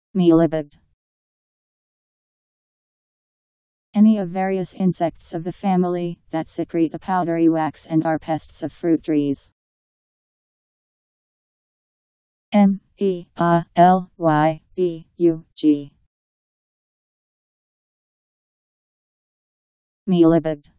Mealybug. Any of various insects of the family that secrete a powdery wax and are pests of fruit trees. Mealybug. Mealybug.